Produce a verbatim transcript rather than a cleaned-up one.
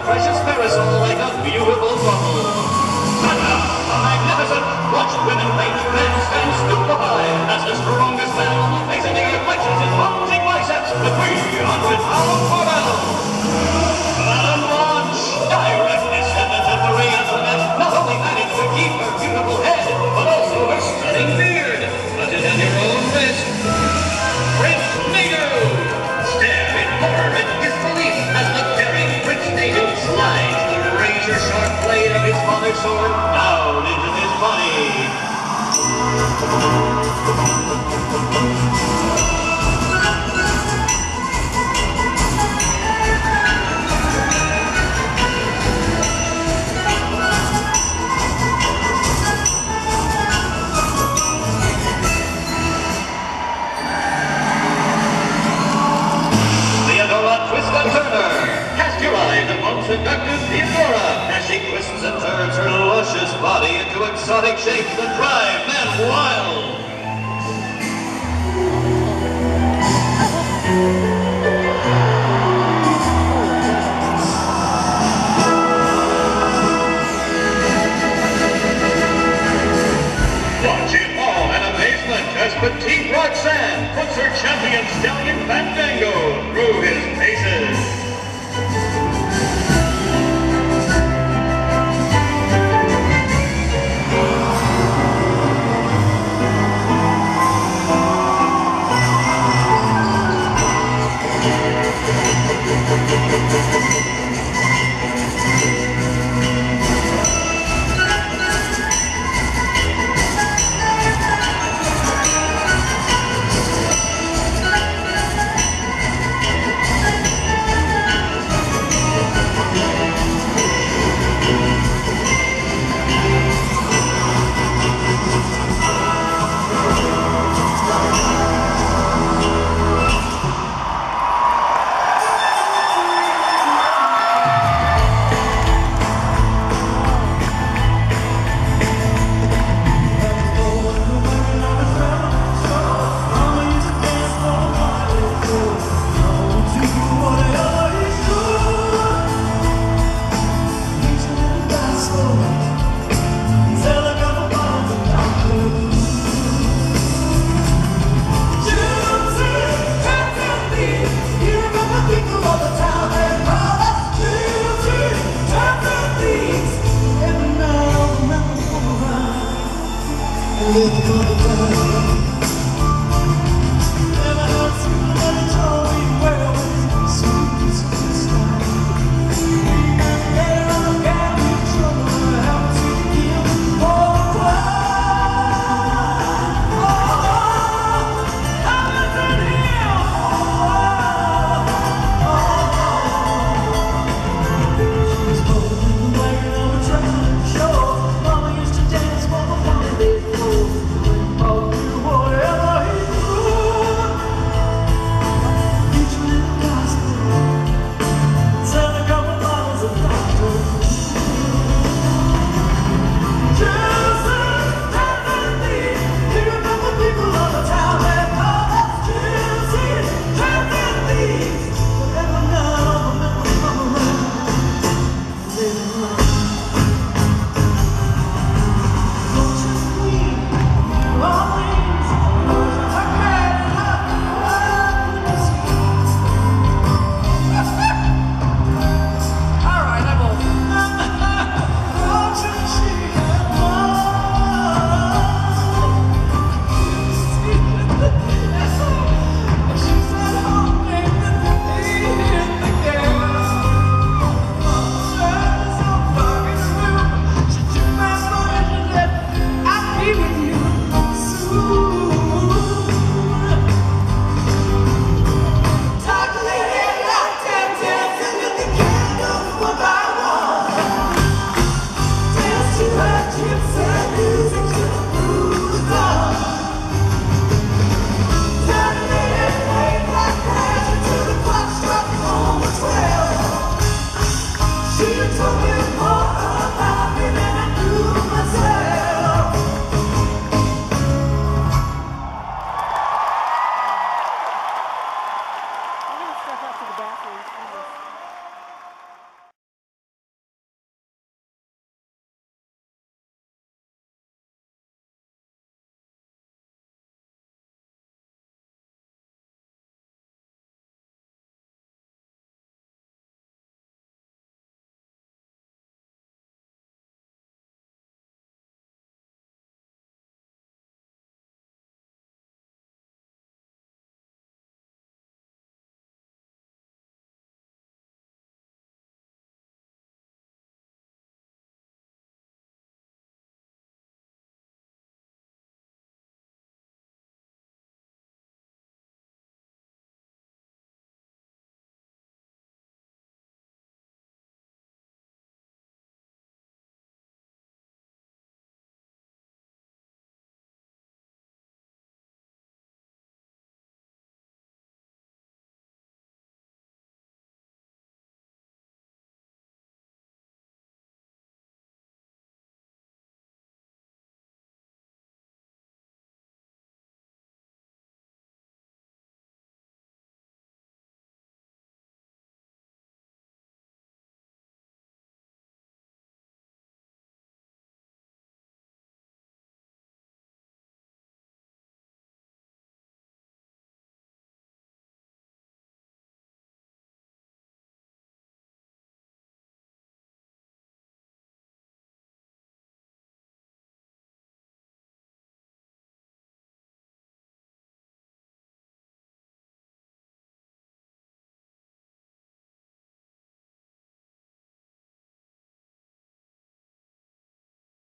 precious parasol like a beautiful bubble. And now, a magnificent, watch women paint men stand stupefied as the strongest man on the face of the earth flexes his bulging biceps with three hundred pound barbell. Madame Blanche, directness and the temporary Antoinette not only managed to keep her beautiful head, but also her stunning beard. Put it on your own wrist. Prince Nadu! Stare in horror and disbelief as the daring Prince Nadu slides the razor-sharp blade of his father's sword down into his body. Seductive Theodora as she twists and turns her luscious body into exotic shapes that drive men wild. Watch in awe and amazement as petite Roxanne puts her champion stallion Fandango through his paces. Live for the